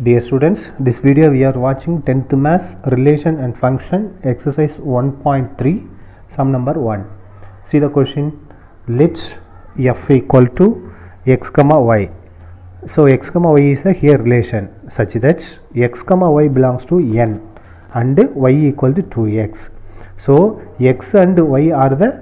Dear students, this video we are watching 10th Maths Relation and Function exercise 1.3 sum number 1. See the question. Let f equal to x comma y. So x comma y is a here relation such that x comma y belongs to n and y equal to 2x. So x and y are the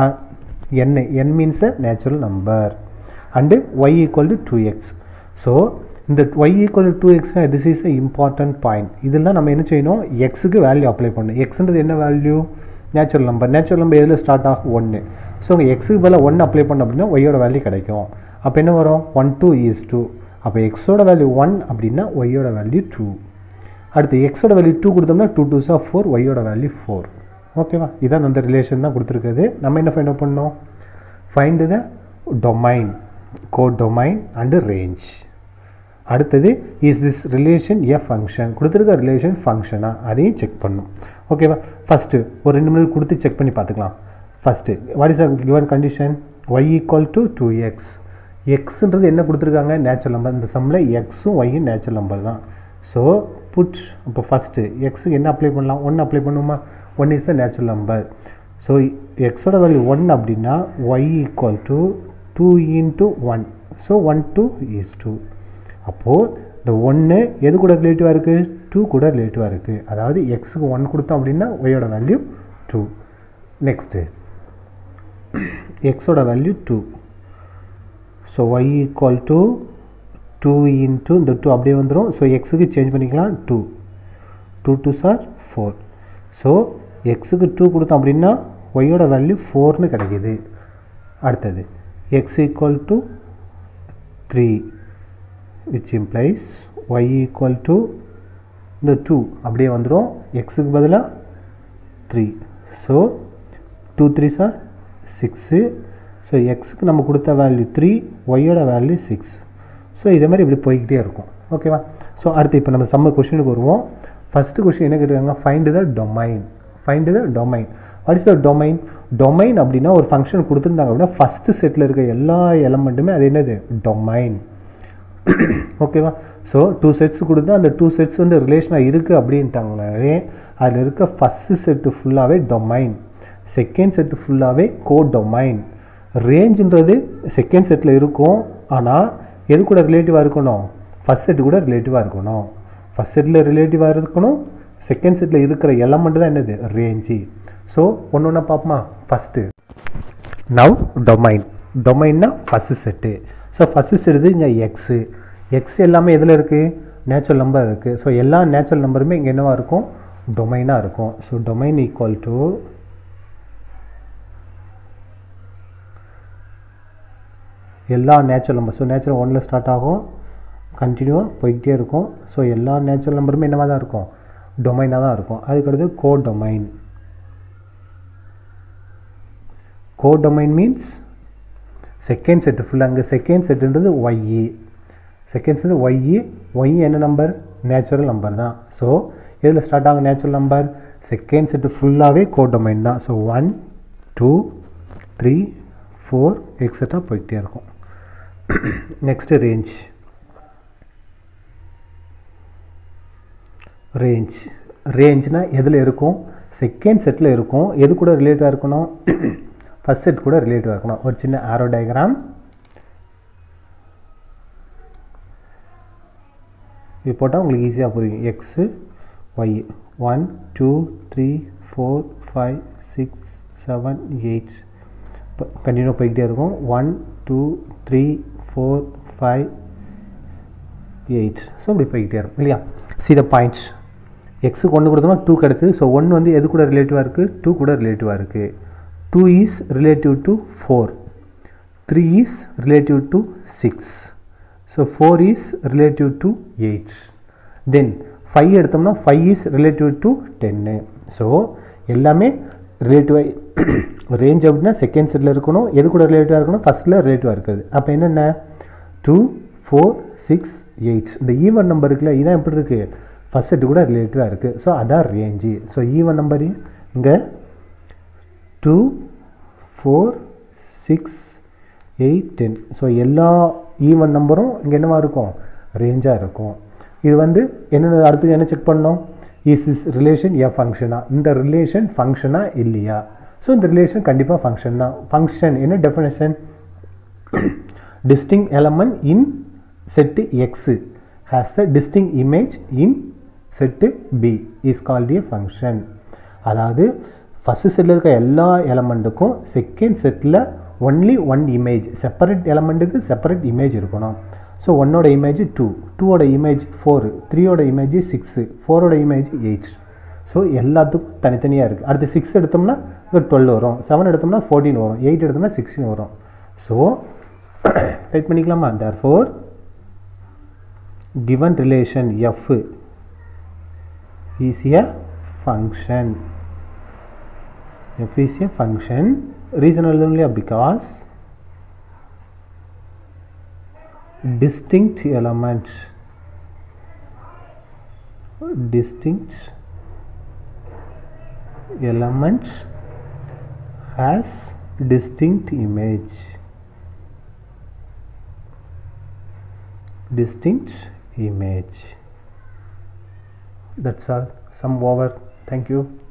n means a natural number and y equal to 2x. So இந்த y equal to 2x this is a important point. இதெல்லாம் நம்ம என்ன செய்யணும், x க்கு value apply பண்ணணும். x ன்றது என்ன value? Natural number. Natural number எதில் ஸ்டார்ட் ஆகும்? 1. ஸோ உங்கள் எக்ஸுக்கு பதிலாக 1 அப்ளை பண்ணோம் அப்படின்னா ஒய்யோட வேல்யூ கிடைக்கும். அப்போ என்ன வரும்? 1 2 is 2. அப்போ எக்ஸோட வேல்யூ 1 அப்படின்னா ஒய்யோட வேல்யூ 2. அடுத்து எக்ஸோட வேல்யூ 2 கொடுத்தோம்னா 2 2s are 4, ஒய்யோட வேல்யூ 4. ஓகேவா? இதான் அந்த ரிலேஷன் தான் கொடுத்துருக்குது. நம்ம என்ன ஃபைண்ட் அவுட் பண்ணோம்? Find the domain, codomain and range. அடுத்தது is this relation a function, கொடுத்துருக்க ரிலேஷன் ஃபங்க்ஷனா அதையும் செக் பண்ணும். ஓகேவா? ஃபஸ்ட்டு ஒரு 2 மினிட் கொடுத்து செக் பண்ணி பார்த்துக்கலாம். First what is a given condition? Y equal to 2x. எக்ஸுன்றது என்ன கொடுத்துருக்காங்க? Natural number. இந்த சம்மில் எக்ஸும் ஒய்யும் நேச்சுரல் நம்பர் தான். ஸோ புட் இப்போ ஃபஸ்ட்டு எக்ஸுக்கு என்ன அப்ளை பண்ணலாம்? 1 அப்ளை பண்ணுமா? 1 is the natural number. So எக்ஸோட வேல்யூ 1 அப்படின்னா y equal to 2 into 1. So 1 2 is 2. அப்போது இந்த 1 எது கூட ரிலேட்டிவாக இருக்குது? 2 கூட ரிலேட்டிவாக இருக்குது. அதாவது எக்ஸுக்கு 1 கொடுத்தோம் அப்படின்னா ஒய்யோட வேல்யூ 2. நெக்ஸ்ட்டு எக்ஸோட value 2. So y equal to 2 into இந்த 2 அப்படியே வந்துடும். ஸோ எக்ஸுக்கு சேஞ்ச் பண்ணிக்கலாம் 2. 2 2s are 4. ஸோ எக்ஸுக்கு 2 கொடுத்தோம் அப்படின்னா ஒய்யோட வேல்யூ 4ன்னு கிடைக்கிது. அடுத்தது x equal to 3, which implies y equal to இந்த 2 அப்படியே வந்துடும். எக்ஸுக்கு பதிலாக 3. So 2 3s are 6. ஸோ எக்ஸுக்கு நம்ம கொடுத்த வேல்யூ 3, ஒய்யோட வேல்யூ 6. ஸோ இதே மாதிரி இப்படி போய்கிட்டே இருக்கும். ஓகேவா? ஸோ அடுத்து இப்போ நம்ம சம்ம கொஷினுக்கு வருவோம். ஃபஸ்ட்டு கொஷின் என்ன கேட்டிருக்காங்க? Find the domain. Find the domain. What is the domain? Domain அப்படின்னா ஒரு ஃபங்க்ஷன் கொடுத்துருந்தாங்க அப்படின்னா ஃபஸ்ட்டு செட்டில் இருக்க எல்லா எலமெண்ட்டுமே அது என்னது? டொமைன். ஓகேவா? ஸோ 2 செட்ஸ் கொடுத்தா அந்த 2 செட்ஸ் வந்து ரிலேஷனாக இருக்குது அப்படின்ட்டாங்களே, அதில் இருக்க ஃபஸ்ட்டு செட்டு ஃபுல்லாகவே டொமைன், செகண்ட் செட்டு ஃபுல்லாகவே கோடொமைன். ரேஞ்சுன்றது செகண்ட் செட்டில் இருக்கும், ஆனால் எது கூட ரிலேட்டிவாக இருக்கணும்? ஃபஸ்ட் செட்டு கூட ரிலேட்டிவாக இருக்கணும். ஃபஸ்ட் செட்டில் ரிலேட்டிவாக இருக்கணும், செகண்ட் செட்டில் இருக்கிற எலமெண்ட் தான் என்னது? ரேஞ்சு. ஸோ ஒன்று ஒன்றா பார்ப்போமா? First now domain. டொமைன்னா first set. So first set இங்கே எக்ஸு. எக்ஸ் எல்லாமே எதில் இருக்குது? நேச்சுரல் நம்பர் இருக்குது. ஸோ எல்லா நேச்சுரல் நம்பருமே இங்கே என்னவாக இருக்கும்? டொமைனாக இருக்கும். ஸோ டொமைன் ஈக்குவல் டு எல்லா நேச்சுரல் நம்பர். ஸோ நேச்சுரல் 1ல் ஸ்டார்ட் ஆகும், கண்டினியூவாக போய்கிட்டே இருக்கும். ஸோ எல்லா நேச்சுரல் நம்பருமே என்னவாக தான் இருக்கும்? டொமைனாக தான் இருக்கும். அதுக்கடுத்து codomain. Codomain means second set ஃபுல்லாக. அங்கே செகண்ட் செட்டுன்றது ஒய்இ. செகண்ட் செட்டு ஒய்இ. ஒய் என்ன நம்பர்? நேச்சுரல் நம்பர் தான். ஸோ இதில் ஸ்டார்ட் ஆகும் நேச்சுரல் நம்பர். செகண்ட் செட்டு ஃபுல்லாகவே கோடொமைன் தான். ஸோ 1 2 3 4 எக்ஸட்ரா போய்கிட்டே இருக்கும். Next range. ரேஞ்ச். ரேஞ்ச்னால் எதில் இருக்கும்? செகண்ட் செட்டில் இருக்கும். எது கூட ரிலேட்டிவாக இருக்கணும்? ஃபஸ்ட் செட் கூட ரிலேட்டிவாக இருக்கணும். ஒரு சின்ன ஆரோ டயக்ராம் இது போட்டால் உங்களுக்கு ஈஸியாக புரியும். எக்ஸு ஒய் 1 2 3 4 5 6 7 8 கண்டினியூ போய்கிட்டே இருக்கும். 1 2 3 4 5 8. ஸோ இப்படி போய்கிட்டே இருக்கும் இல்லையா? See the points. எக்ஸுக்கு 1 கொடுத்தோம்னா 2 கிடச்சிது. ஸோ 1 வந்து எது கூட ரிலேட்டிவாக இருக்குது? 2 கூட ரிலேட்டிவாக இருக்குது. 2 is relative to 4. 3 is relative to 6. So 4 is relative to 8. Then 5 எடுத்தோம்னா 5 is relative to 10. So எல்லாமே ரிலேட்டிவாக ரேஞ்ச் அப்படின்னா செகண்ட் செட்டில் இருக்கணும். எது கூட ரிலேட்டிவாக இருக்கணும்? ஃபஸ்ட்டில் ரிலேட்டிவாக இருக்குது. அப்போ என்னென்ன? 2 4 6 8. இந்த ஈவன் நம்பர் இருக்குல்ல, இதான் எப்படி இருக்குது? ஃபஸ்ட் செட்டு கூட ரிலேட்டிவாக இருக்குது. ஸோ அதான் ரேஞ்சு. ஸோ ஈவன் நம்பர் இங்கே 2 4 6 8 10. ஸோ எல்லா ஈவன் நம்பரும் இங்கே என்னவாக இருக்கும்? ரேஞ்சாக இருக்கும். இது வந்து என்ன அடுத்து என்ன செக் பண்ணோம், இஸ் திஸ் ரிலேஷன் எ ஃபங்க்ஷனா, இந்த ரிலேஷன் ஃபங்க்ஷனா இல்லையா. ஸோ இந்த ரிலேஷன் கண்டிப்பாக ஃபங்க்ஷன் தான். ஃபங்க்ஷன் என்ன definition, distinct element in set X has a distinct image in set B is called a function. அதாவது ஃபஸ்ட்டு செட்டில் இருக்க எல்லா எலமெண்ட்டுக்கும் செகண்ட் செட்டில் ஒன்லி ஒன் இமேஜ், செப்பரேட் எலமெண்ட்டுக்கு செப்பரேட் இமேஜ் இருக்கணும். ஸோ ஒன்னோட இமேஜ் 2, 2ஓட இமேஜ் 4, 3ஓட இமேஜ் 6, 4ஓட இமேஜ் 8. ஸோ எல்லாத்துக்கும் தனித்தனியாக இருக்குது. அடுத்து 6 எடுத்தோம்னா 12 வரும், 7 எடுத்தோம்னா 14 வரும், 8 எடுத்தோம்னா 16 வரும். ஸோ ரைட் பண்ணிக்கலாமா. therefore given relation f is a function. F is a function. Reason only because distinct elements has distinct image. That's all. Sum over. Thank you.